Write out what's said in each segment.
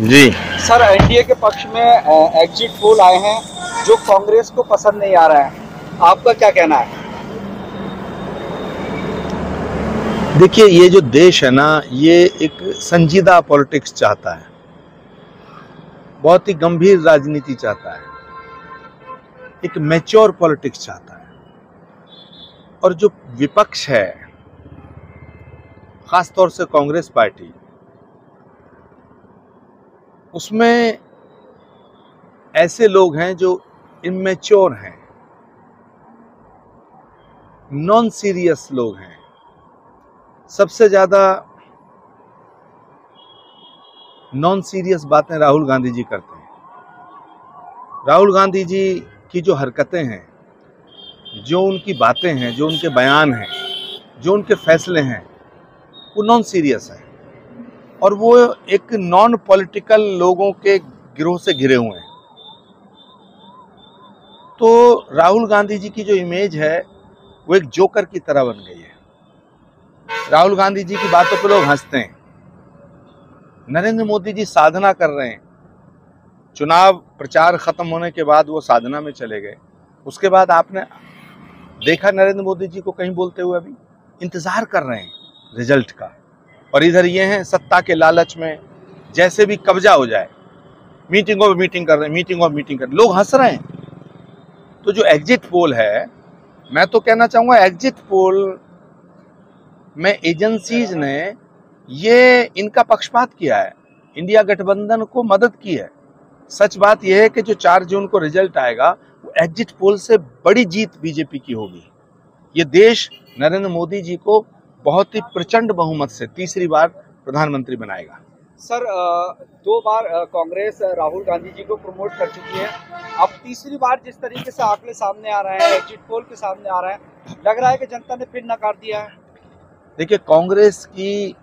जी sir, NDA के पक्ष में एग्जिट पोल आए हैं जो कांग्रेस को पसंद नहीं आ रहा है। आपका क्या कहना है? देखिए, ये जो देश है ना, ये एक संजीदा पॉलिटिक्स चाहता है, बहुत ही गंभीर राजनीति चाहता है, एक मैच्योर पॉलिटिक्स चाहता है। और जो विपक्ष है, खासतौर से कांग्रेस पार्टी, उसमें ऐसे लोग हैं जो इमेच्योर हैं, नॉन सीरियस लोग हैं। सबसे ज्यादा नॉन सीरियस बातें राहुल गांधी जी करते हैं। राहुल गांधी जी की जो हरकतें हैं, जो उनकी बातें हैं, जो उनके बयान हैं, जो उनके फैसले हैं, वो नॉन सीरियस है और वो एक नॉन पॉलिटिकल लोगों के गिरोह से घिरे हुए हैं। तो राहुल गांधी जी की जो इमेज है वो एक जोकर की तरह बन गई है। राहुल गांधी जी की बातों पे लोग हंसते हैं। नरेंद्र मोदी जी साधना कर रहे हैं। चुनाव प्रचार खत्म होने के बाद वो साधना में चले गए। उसके बाद आपने देखा नरेंद्र मोदी जी को कहीं बोलते हुए? अभी इंतजार कर रहे हैं रिजल्ट का। और इधर ये हैं सत्ता के लालच में, जैसे भी कब्जा हो जाए, मीटिंगों में मीटिंग कर रहे हैं, मीटिंगों में मीटिंग कर रहे हैं, लोग हंस रहे हैं। तो जो एग्जिट पोल है, मैं तो कहना चाहूंगा एग्जिट पोल में एजेंसीज ने ये इनका पक्षपात किया है, इंडिया गठबंधन को मदद की है। सच बात यह है कि जो 4 जून को रिजल्ट आएगा वो एग्जिट पोल से बड़ी जीत बीजेपी की होगी। ये देश नरेंद्र मोदी जी को बहुत ही प्रचंड बहुमत से तीसरी बार प्रधानमंत्री बनाएगा। सर, 2 बार कांग्रेस राहुल गांधी जी को प्रमोट कर चुकी है। अब तीसरी बार जिस तरीके से आंकड़े सामने आ रहे हैं, एग्जिट पोल के सामने आ रहे हैं, लग रहा है कि जनता ने फिर नकार दिया है। देखिए, कांग्रेस की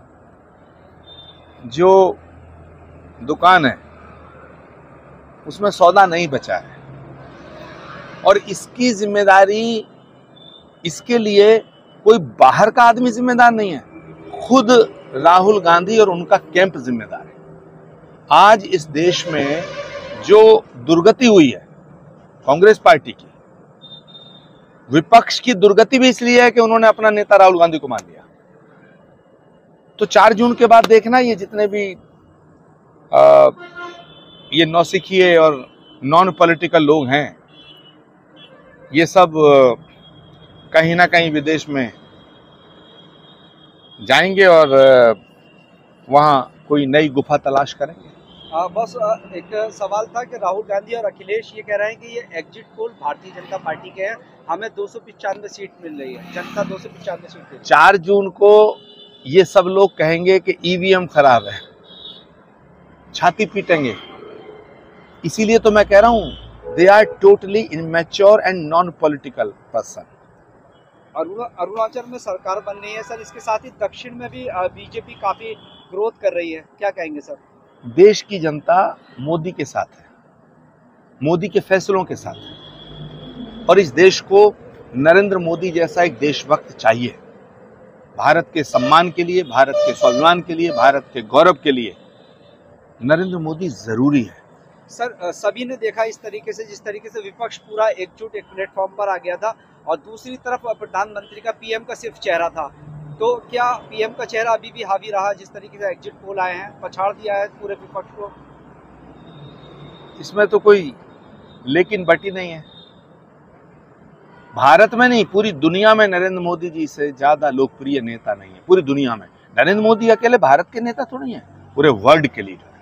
जो दुकान है उसमें सौदा नहीं बचा है और इसकी जिम्मेदारी, इसके लिए कोई बाहर का आदमी जिम्मेदार नहीं है, खुद राहुल गांधी और उनका कैंप जिम्मेदार है। आज इस देश में जो दुर्गति हुई है कांग्रेस पार्टी की, विपक्ष की दुर्गति भी इसलिए है कि उन्होंने अपना नेता राहुल गांधी को मान लिया। तो 4 जून के बाद देखना, ये जितने भी ये नौसिखिए और नॉन पॉलिटिकल लोग हैं, ये सब कहीं ना कहीं विदेश में जाएंगे और वहां कोई नई गुफा तलाश करेंगे। बस एक सवाल था कि राहुल गांधी और अखिलेश ये कह रहे हैं कि ये exit poll Bharatiya Janata party के हैं, हमें 295 सीट मिल रही है, जनता 295 सीट दे रही है। 4 जून को ये सब लोग कहेंगे कि ईवीएम खराब है, छाती पीटेंगे। इसीलिए तो मैं कह रहा हूं, they are totally immature and non political person. Arunachal में सरकार बन रही है सर, इसके साथ ही दक्षिण में भी बीजेपी काफी ग्रोथ कर रही है, क्या कहेंगे सर? देश की जनता मोदी के साथ है, मोदी के फैसलों के साथ है और इस देश को नरेंद्र मोदी जैसा एक देशभक्त चाहिए। भारत के सम्मान के लिए, भारत के स्वाभिमान के लिए, भारत के गौरव के लिए नरेंद्र मोदी जरूरी है। सर, सभी ने देखा इस तरीके से, जिस तरीके से विपक्ष पूरा एकजुट एक प्लेटफॉर्म पर आ गया था और दूसरी तरफ प्रधानमंत्री का, पीएम का सिर्फ चेहरा था। तो क्या पीएम का चेहरा अभी भी हावी रहा? जिस तरीके से एग्जिट पोल आए हैं, पछाड़ दिया है पूरे विपक्ष को। इसमें तो कोई लेकिन बट ही नहीं है। भारत में नहीं, पूरी दुनिया में नरेंद्र मोदी जी से ज्यादा लोकप्रिय नेता नहीं है। पूरी दुनिया में नरेंद्र मोदी अकेले भारत के नेता थोड़ी हैं, पूरे वर्ल्ड के लीडर।